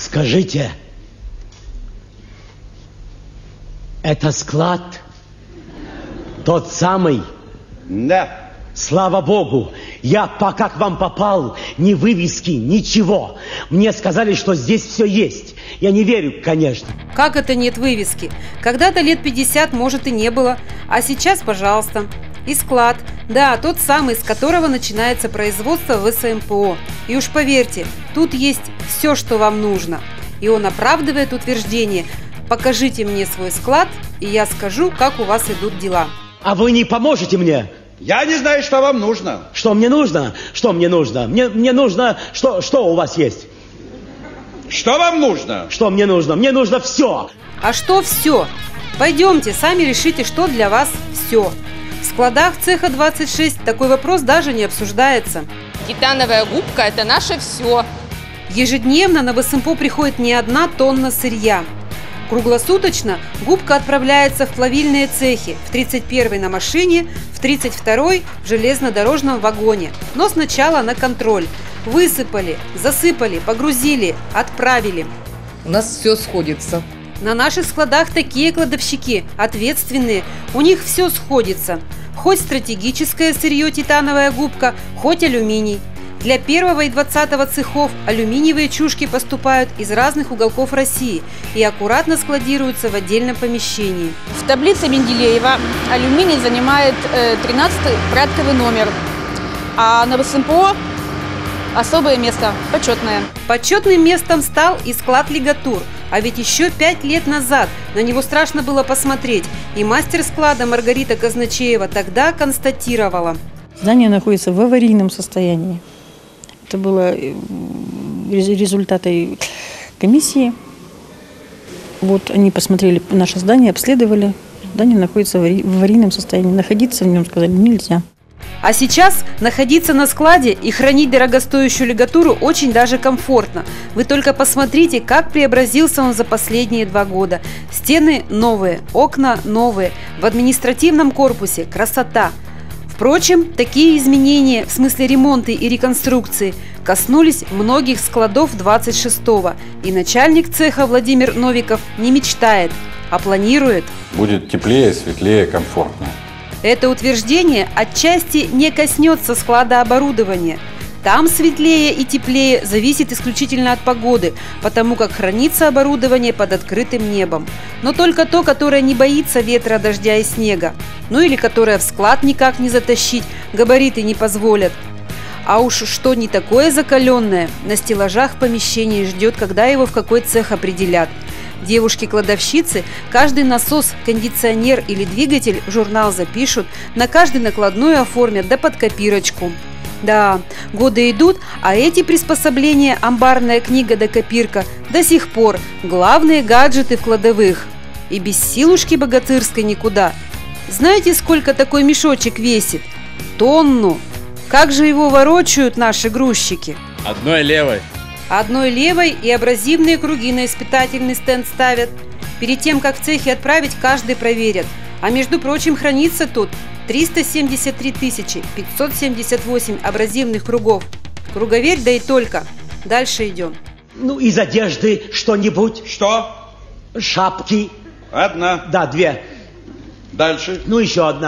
Скажите, это склад тот самый? Да. Слава Богу, я пока к вам попал, ни вывески, ничего. Мне сказали, что здесь все есть. Я не верю, конечно. Как это нет вывески? Когда-то лет 50, может, и не было. А сейчас, пожалуйста. И склад. Да, тот самый, с которого начинается производство ВСМПО. И уж поверьте, тут есть все, что вам нужно. И он оправдывает утверждение: покажите мне свой склад, и я скажу, как у вас идут дела. А вы не поможете мне? Я не знаю, что вам нужно. Что мне нужно? Что мне нужно? Мне нужно... Что у вас есть? Что вам нужно? Что мне нужно? Мне нужно все. А что все? Пойдемте, сами решите, что для вас все. В складах цеха 26 такой вопрос даже не обсуждается. Титановая губка – это наше все. Ежедневно на ВСМПО приходит не 1 тонна сырья. Круглосуточно губка отправляется в плавильные цехи, в 31-й на машине, в 32-й в железнодорожном вагоне. Но сначала на контроль. Высыпали, засыпали, погрузили, отправили. У нас все сходится. На наших складах такие кладовщики, ответственные, у них все сходится. Хоть стратегическое сырье титановая губка, хоть алюминий. Для 1 и 20 цехов алюминиевые чушки поступают из разных уголков России и аккуратно складируются в отдельном помещении. В таблице Менделеева алюминий занимает 13-й порядковый номер, а на ВСМПО особое место, почетное. Почетным местом стал и склад лигатур. А ведь еще 5 лет назад на него страшно было посмотреть. И мастер склада Маргарита Казначеева тогда констатировала: здание находится в аварийном состоянии. Это было результаты комиссии. Вот они посмотрели наше здание, обследовали. Здание находится в аварийном состоянии. Находиться в нем, сказали, нельзя. А сейчас находиться на складе и хранить дорогостоящую лигатуру очень даже комфортно. Вы только посмотрите, как преобразился он за последние 2 года. Стены новые, окна новые, в административном корпусе красота. Впрочем, такие изменения, в смысле ремонта и реконструкции, коснулись многих складов 26-го. И начальник цеха Владимир Новиков не мечтает, а планирует. Будет теплее, светлее, комфортнее. Это утверждение отчасти не коснется склада оборудования. Там светлее и теплее зависит исключительно от погоды, потому как хранится оборудование под открытым небом. Но только то, которое не боится ветра, дождя и снега. Ну или которое в склад никак не затащить, габариты не позволят. А уж что не такое закаленное, на стеллажах в помещении ждет, когда его в какой цех определят. Девушки-кладовщицы каждый насос, кондиционер или двигатель в журнал запишут, на каждый накладную оформят, да под копирочку. Да, годы идут, а эти приспособления, амбарная книга да копирка, до сих пор главные гаджеты в кладовых. И без силушки богатырской никуда. Знаете, сколько такой мешочек весит? 1 тонну. Как же его ворочают наши грузчики? Одной левой. Одной левой и абразивные круги на испытательный стенд ставят. Перед тем, как в цехе отправить, каждый проверят. А между прочим, хранится тут 373 578 абразивных кругов. Круговерь, да и только. Дальше идем. Ну, из одежды что-нибудь? Что? Шапки. 1. Да, 2. Дальше. Ну, еще 1.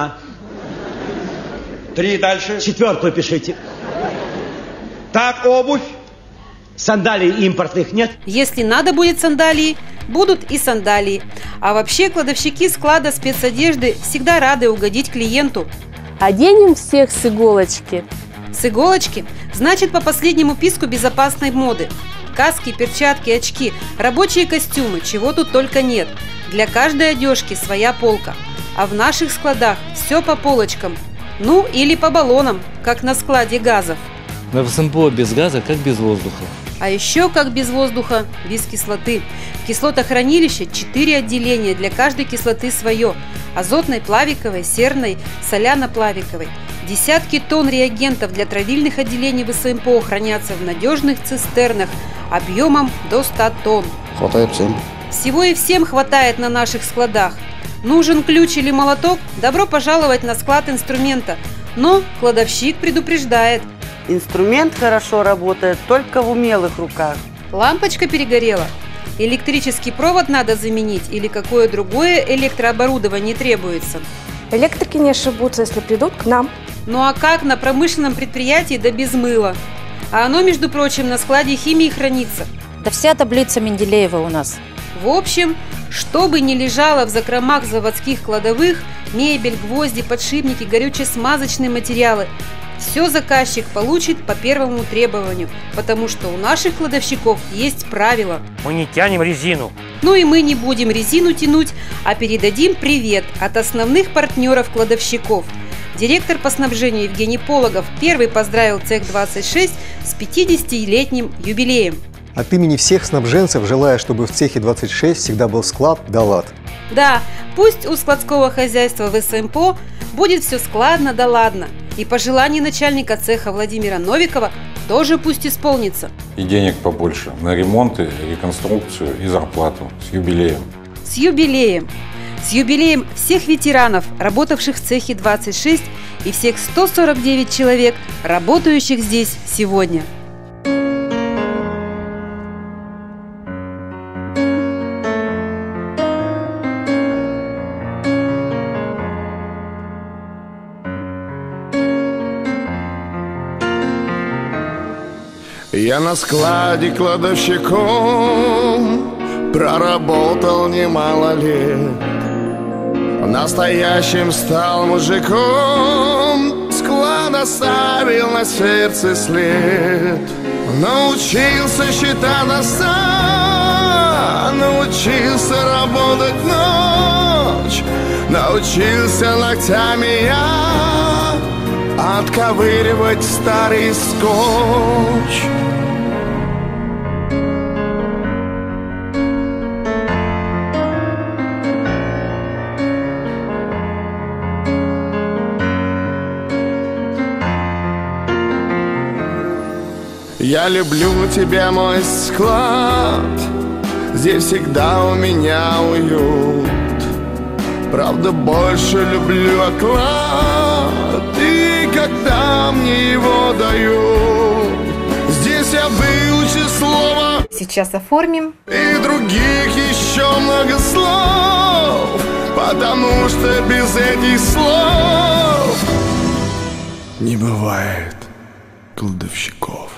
3 дальше. 4 пишите. Так, обувь. Сандалий импортных нет? Если надо будет сандалии, будут и сандалии. А вообще кладовщики склада спецодежды всегда рады угодить клиенту. Оденем всех с иголочки. С иголочки значит по последнему писку безопасной моды. Каски, перчатки, очки, рабочие костюмы, чего тут только нет. Для каждой одежки своя полка. А в наших складах все по полочкам. Ну или по баллонам, как на складе газов. На ВСМПО без газа, как без воздуха. А еще, как без воздуха, без кислоты. В кислотохранилище 4 отделения, для каждой кислоты свое. Азотной, плавиковой, серной, соляно-плавиковой. Десятки тонн реагентов для травильных отделений ВСМПО хранятся в надежных цистернах объемом до 100 тонн. Хватает всем. Всего и всем хватает на наших складах. Нужен ключ или молоток? Добро пожаловать на склад инструмента. Но кладовщик предупреждает. Инструмент хорошо работает только в умелых руках. Лампочка перегорела? Электрический провод надо заменить или какое другое электрооборудование требуется? Электрики не ошибутся, если придут к нам. Ну а как на промышленном предприятии да без мыла? А оно, между прочим, на складе химии хранится. Да вся таблица Менделеева у нас. В общем, что бы ни лежало в закромах заводских кладовых, мебель, гвозди, подшипники, горюче-смазочные материалы, все заказчик получит по первому требованию, потому что у наших кладовщиков есть правила. Мы не тянем резину. Ну и мы не будем резину тянуть, а передадим привет от основных партнеров кладовщиков. Директор по снабжению Евгений Пологов первый поздравил цех 26 с 50-летним юбилеем. От имени всех снабженцев желаю, чтобы в цехе 26 всегда был склад да лад. Да, пусть у складского хозяйства ВСМПО будет все складно да ладно. И пожелание начальника цеха Владимира Новикова тоже пусть исполнится. И денег побольше на ремонты, реконструкцию и зарплату. С юбилеем. С юбилеем. С юбилеем всех ветеранов, работавших в цехе 26, и всех 149 человек, работающих здесь сегодня. Я на складе кладовщиком проработал немало лет. Настоящим стал мужиком, склад оставил на сердце след. Научился считать отца, научился работать ночь, научился ногтями я отковыривать старый скотч. Я люблю тебя, мой склад, здесь всегда у меня уют. Правда, больше люблю оклад, и когда мне его дают, здесь я выучу слово. Сейчас оформим. И других еще много слов, потому что без этих слов не бывает кладовщиков.